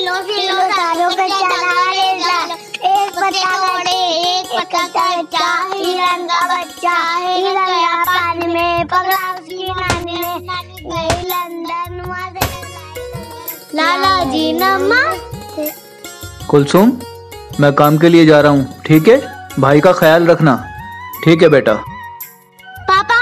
Kilo तारों पे चढ़ाए जाए, एक पत्ता गड़े एक पत्ता बच्चा, हिरण का बच्चा हिरण गया पानी में, पकड़ा उसकी नानी ने, गई लंदन वहाँ से लाला जी नमस्ते। कुलसुम, मैं काम के लिए जा रहा हूँ, ठीक है? भाई का ख्याल रखना, ठीक है बेटा? पापा।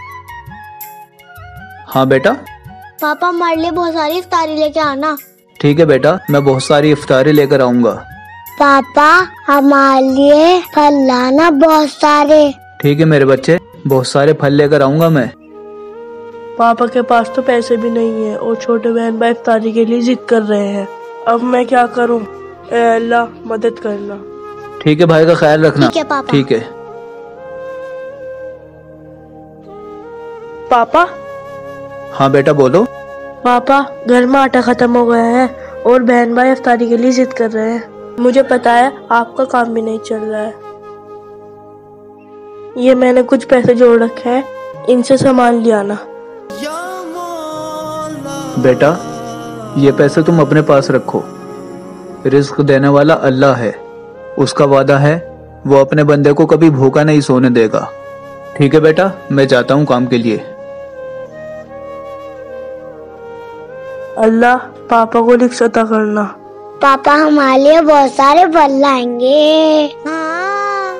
हाँ बेटा? पापा हमारे लिए बहुत सारी इफ्तारी लेके आना। ठीक है बेटा, मैं बहुत सारी इफ्तारी लेकर आऊंगा। पापा हमारे लिए फल लाना बहुत सारे। ठीक है मेरे बच्चे, बहुत सारे फल लेकर आऊंगा मैं। पापा के पास तो पैसे भी नहीं है और छोटे बहन भाई इफ्तारी के लिए जिद कर रहे हैं। अब मैं क्या करूं? ए अल्लाह मदद करना। ठीक है, भाई का ख्याल रखना। ठीक है पापा। ठीक है पापा। हाँ बेटा बोलो। पापा घर में आटा खत्म हो गया है और बहन भाई इफ्तारी के लिए जिद कर रहे हैं। मुझे पता है आपका काम भी नहीं चल रहा है। ये मैंने कुछ पैसे जोड़ रखे हैं, इनसे सामान ले आना। बेटा ये पैसे तुम अपने पास रखो, रिस्क देने वाला अल्लाह है, उसका वादा है वो अपने बंदे को कभी भूखा नहीं सोने देगा। ठीक है बेटा, मैं जाता हूँ काम के लिए। अल्लाह पापा को रिक्शा अता करना। पापा हमारे लिए बहुत सारे फल लाएंगे। हाँ।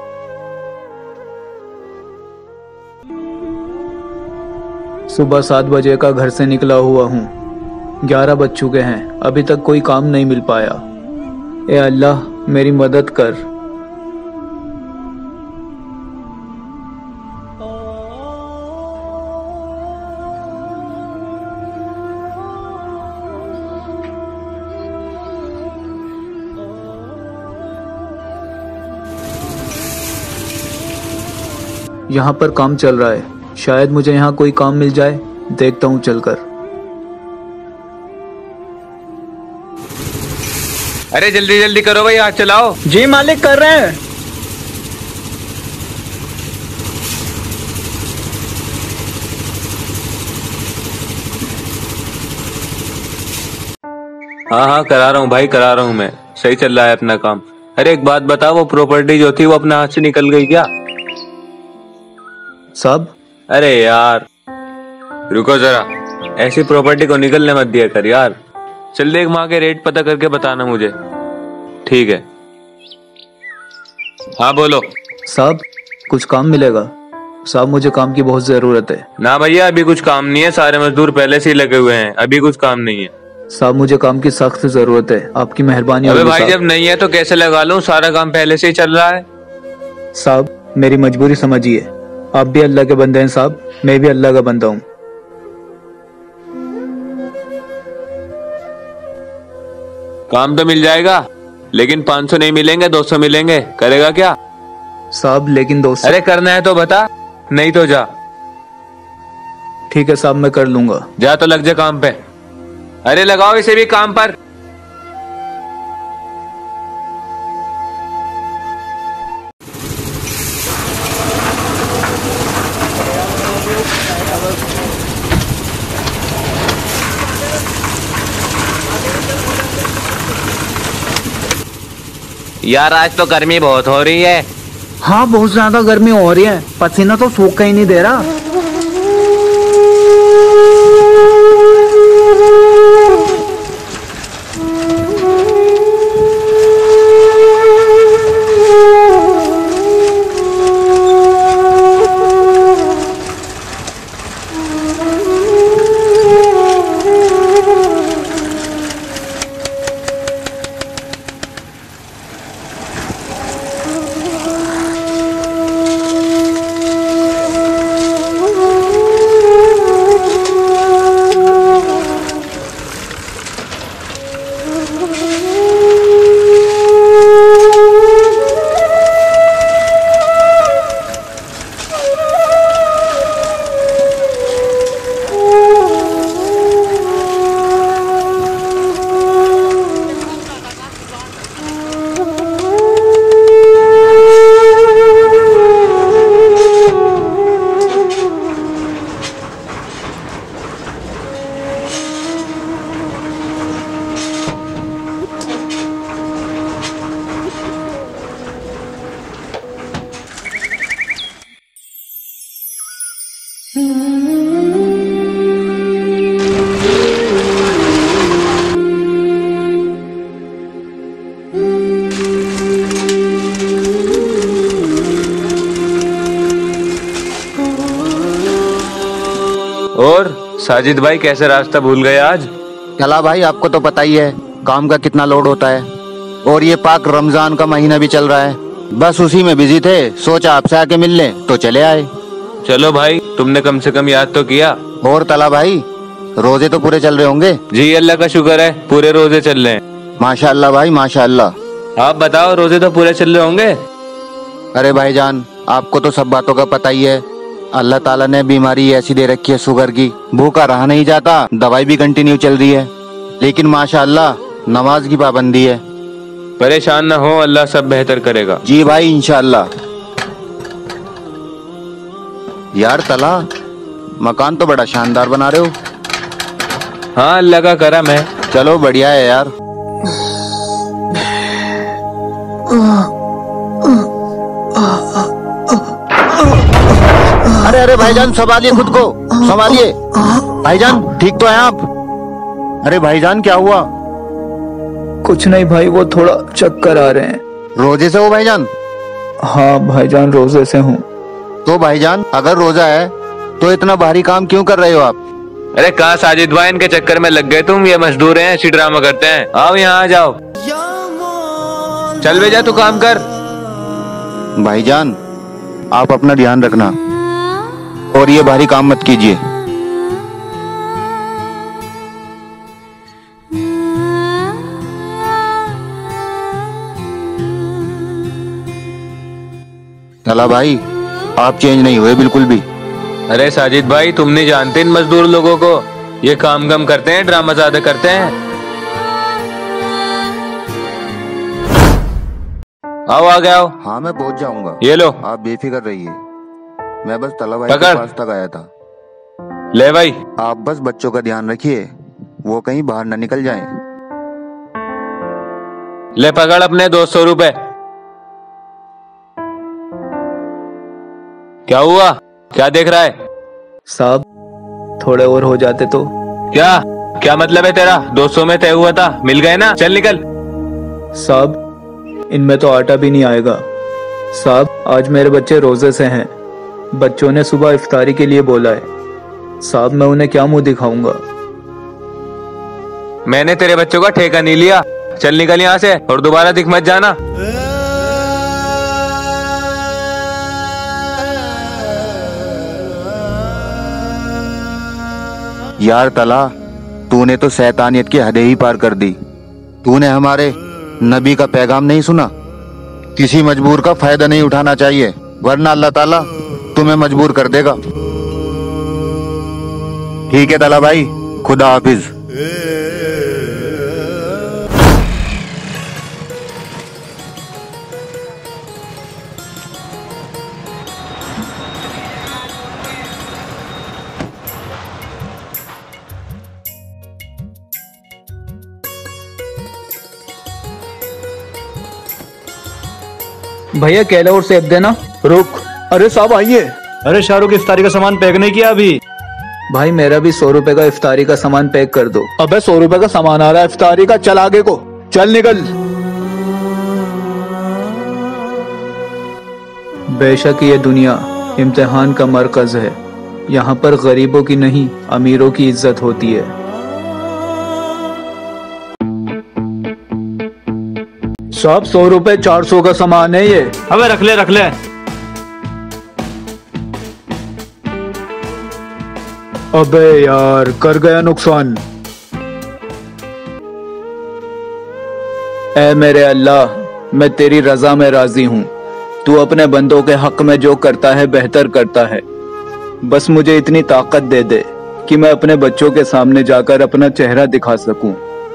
सुबह 7 बजे का घर से निकला हुआ हूँ, 11 बज चुके हैं, अभी तक कोई काम नहीं मिल पाया। ए अल्लाह मेरी मदद कर। यहाँ पर काम चल रहा है, शायद मुझे यहाँ कोई काम मिल जाए, देखता हूँ चलकर। अरे जल्दी जल्दी करो भाई, हाथ चलाओ। जी मालिक, कर रहे हैं। हाँ हाँ करा रहा हूँ भाई, करा रहा हूँ मैं, सही चल रहा है अपना काम। अरे एक बात बता, वो प्रॉपर्टी जो थी वो अपने हाथ से निकल गई क्या? साहब। अरे यार रुको जरा, ऐसी प्रॉपर्टी को निकलने मत दिया कर यार। चल देख वहां के रेट पता करके बताना मुझे। ठीक है। हाँ बोलो। साहब कुछ काम मिलेगा? साहब मुझे काम की बहुत जरूरत है। ना भैया अभी कुछ काम नहीं है, सारे मजदूर पहले से ही लगे हुए हैं, अभी कुछ काम नहीं है। साहब मुझे काम की सख्त जरूरत है, आपकी मेहरबानी होगी। अबे भाई जब नहीं है तो कैसे लगा लूं, सारा काम पहले से ही चल रहा है। साहब मेरी मजबूरी समझिए, आप भी अल्लाह के बंदे हैं साहब, मैं भी अल्लाह का बंदा हूँ। काम तो मिल जाएगा लेकिन 500 नहीं मिलेंगे, 200 मिलेंगे, करेगा क्या? साहब लेकिन 200। अरे करना है तो बता, नहीं तो जा। ठीक है साहब मैं कर लूंगा। जा तो लग जा काम पे। अरे लगाओ इसे भी काम पर। यार आज तो गर्मी बहुत हो रही है। हाँ बहुत ज्यादा गर्मी हो रही है, पसीना तो सूख ही नहीं दे रहा। साजिद भाई कैसे रास्ता भूल गए आज? चला भाई, आपको तो पता ही है काम का कितना लोड होता है, और ये पाक रमजान का महीना भी चल रहा है, बस उसी में बिजी थे। सोचा आपसे आके मिल लें तो चले आए। चलो भाई, तुमने कम से कम याद तो किया। और तला भाई, रोजे तो पूरे चल रहे होंगे? जी अल्लाह का शुक्र है, पूरे रोजे चल रहे हैं। माशाअल्लाह भाई माशाअल्लाह। आप बताओ, रोजे तो पूरे चल रहे होंगे? अरे भाईजान, आपको तो सब बातों का पता ही है। अल्लाह ताला ने बीमारी ऐसी दे रखी है शुगर की, भूखा रहा नहीं जाता, दवाई भी कंटिन्यू चल रही है, लेकिन माशाअल्लाह नमाज की पाबंदी है। परेशान न हो, अल्लाह सब बेहतर करेगा। जी भाई इंशाअल्लाह। यार तला, मकान तो बड़ा शानदार बना रहे हो। हाँ, अल्लाह का करम है। चलो बढ़िया है यार। अरे अरे भाईजान, संभालिए खुद को, संभालिए। भाईजान ठीक तो हैं आप? अरे भाईजान क्या हुआ? कुछ नहीं भाई, वो थोड़ा चक्कर आ रहे हैं। रोजे से हो भाईजान? हाँ भाईजान, रोजे से हूँ। तो भाईजान अगर रोजा है तो इतना भारी काम क्यों कर रहे हो आप? अरे कहाँ साजिद भाई, इनके चक्कर में लग गए तुम। ये मजदूर हैं, ऐसी ड्रामा करते हैं। आओ यहाँ आ जाओ। चल बेजा, तू काम कर। भाईजान आप अपना ध्यान रखना और ये भारी काम मत कीजिए। तला भाई, आप चेंज नहीं हुए बिल्कुल भी। अरे साजिद भाई, तुम नहीं जानते इन मजदूर लोगों को। ये काम कम करते हैं, ड्रामा ज्यादा करते हैं। आओ आ गए, आओ। हाँ मैं पहुंच जाऊंगा, ये लो। आप बेफिक्र रहिए। मैं बस तला भाई पकड़। के पास तक आया था। ले भाई। आप बस बच्चों का ध्यान रखिए, वो कहीं बाहर न निकल जाएं। ले पकड़ अपने 200 रुपए। क्या हुआ, क्या देख रहा है? साहब थोड़े और हो जाते तो। क्या क्या मतलब है तेरा? 200 में तय हुआ था, मिल गए ना, चल निकल। साहब इनमें तो आटा भी नहीं आएगा। साहब आज मेरे बच्चे रोजे से हैं, बच्चों ने सुबह इफ्तारी के लिए बोला है। साहब मैं उन्हें क्या मुंह दिखाऊंगा? मैंने तेरे बच्चों का ठेका नहीं लिया। चल निकल यहाँ से और दोबारा दिख मत जाना। यार तला, तूने तो शैतानियत की हदें ही पार कर दी। तूने हमारे नबी का पैगाम नहीं सुना। किसी मजबूर का फायदा नहीं उठाना चाहिए, वरना अल्लाह ताला तुम्हें मजबूर कर देगा। ठीक है तला भाई, खुदा हाफिज। भैया केला और सेब देना। रुक। अरे साहब आइए। अरे शाहरुख, इफ्तारी का सामान पैक नहीं किया अभी? भाई मेरा भी 100 रुपए का इफ्तारी का सामान पैक कर दो। अबे 100 रुपए का सामान आ रहा है इफ्तारी का, चल आगे को, चल निकल। बेशक ये दुनिया इम्तिहान का मरकज है, यहाँ पर गरीबों की नहीं अमीरों की इज्जत होती है। साहब 100 रुपए 400 का सामान है ये। अबे रख ले रख ले। अबे यार, कर गया नुकसान। ऐ मेरे अल्लाह, मैं तेरी रजा में राजी हूँ। तू अपने बंदों के हक में जो करता है बेहतर करता है। बस मुझे इतनी ताकत दे दे कि मैं अपने बच्चों के सामने जाकर अपना चेहरा दिखा सकूं।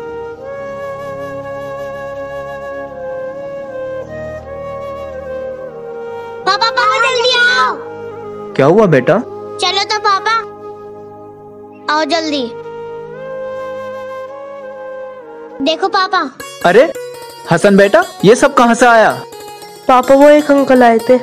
पापा पापा जल्दी आओ। क्या हुआ बेटा? चलो तो पापा, आओ जल्दी। देखो पापा। अरे हसन बेटा, ये सब कहाँ से आया? पापा वो एक अंकल आए थे।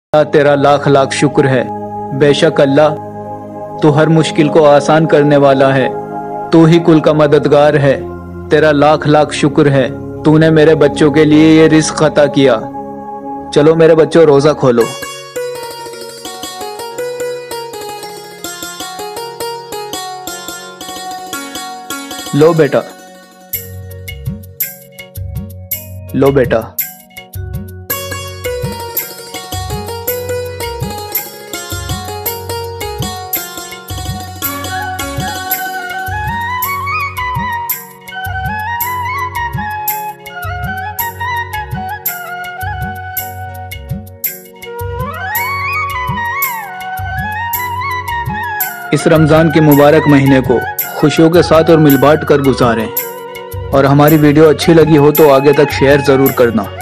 तेरा लाख लाख शुक्र है। बेशक अल्लाह, तू हर मुश्किल को आसान करने वाला है। तू ही कुल का मददगार है। तेरा लाख लाख शुक्र है। तूने मेरे बच्चों के लिए ये रिस्क अता किया। चलो मेरे बच्चों, रोजा खोलो। लो बेटा, लो बेटा। इस रमज़ान के मुबारक महीने को खुशियों के साथ और मिल बांट कर गुजारें। और हमारी वीडियो अच्छी लगी हो तो आगे तक शेयर ज़रूर करना।